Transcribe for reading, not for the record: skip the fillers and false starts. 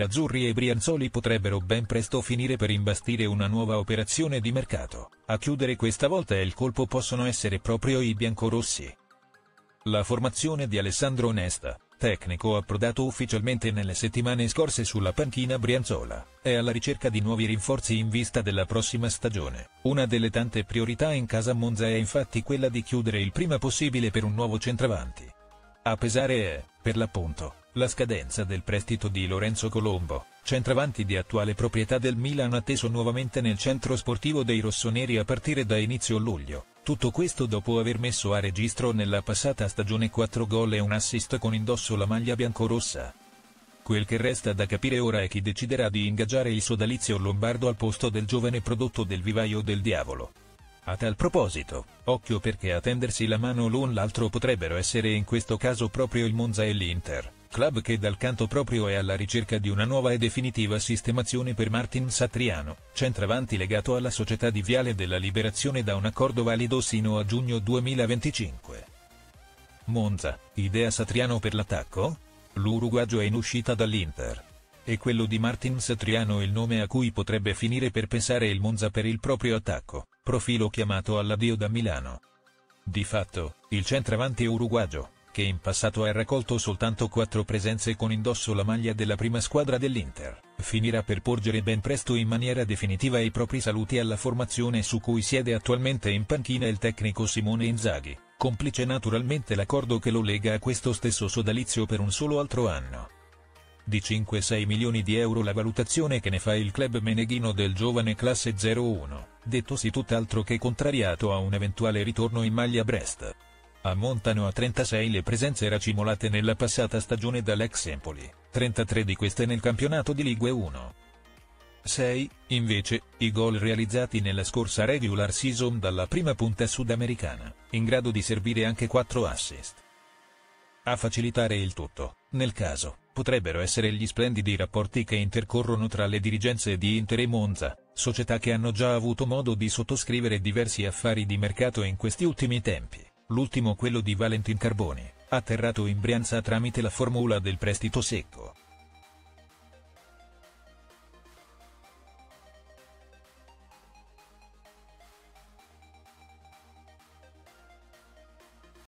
azzurri e brianzoli potrebbero ben presto finire per imbastire una nuova operazione di mercato. A chiudere questa volta il colpo possono essere proprio i biancorossi. La formazione di Alessandro Nesta, tecnico approdato ufficialmente nelle settimane scorse sulla panchina brianzola, è alla ricerca di nuovi rinforzi in vista della prossima stagione. Una delle tante priorità in casa Monza è infatti quella di chiudere il prima possibile per un nuovo centravanti. A pesare è, per l'appunto, la scadenza del prestito di Lorenzo Colombo, centravanti di attuale proprietà del Milan atteso nuovamente nel centro sportivo dei rossoneri a partire da inizio luglio. Tutto questo dopo aver messo a registro nella passata stagione 4 gol e un assist con indosso la maglia biancorossa. Quel che resta da capire ora è chi deciderà di ingaggiare il sodalizio lombardo al posto del giovane prodotto del vivaio del diavolo. A tal proposito, occhio perché a tendersi la mano l'un l'altro potrebbero essere in questo caso proprio il Monza e l'Inter, club che dal canto proprio è alla ricerca di una nuova e definitiva sistemazione per Martin Satriano, centravanti legato alla società di Viale della Liberazione da un accordo valido sino a giugno 2025. Monza, idea Satriano per l'attacco? L'uruguagio è in uscita dall'Inter. E quello di Martin Satriano il nome a cui potrebbe finire per pensare il Monza per il proprio attacco, profilo chiamato all'addio da Milano. Di fatto, il centravanti uruguagio, che in passato ha raccolto soltanto 4 presenze con indosso la maglia della prima squadra dell'Inter, finirà per porgere ben presto in maniera definitiva i propri saluti alla formazione su cui siede attualmente in panchina il tecnico Simone Inzaghi, complice naturalmente l'accordo che lo lega a questo stesso sodalizio per un solo altro anno. Di 5-6 milioni di euro la valutazione che ne fa il club meneghino del giovane classe 01, dettosi tutt'altro che contrariato a un eventuale ritorno in maglia Brest. Ammontano a 36 le presenze racimolate nella passata stagione dall'ex Empoli, 33 di queste nel campionato di Ligue 1. 6, invece, i gol realizzati nella scorsa regular season dalla prima punta sudamericana, in grado di servire anche 4 assist. A facilitare il tutto, nel caso, potrebbero essere gli splendidi rapporti che intercorrono tra le dirigenze di Inter e Monza, società che hanno già avuto modo di sottoscrivere diversi affari di mercato in questi ultimi tempi, l'ultimo quello di Valentin Carboni, atterrato in Brianza tramite la formula del prestito secco.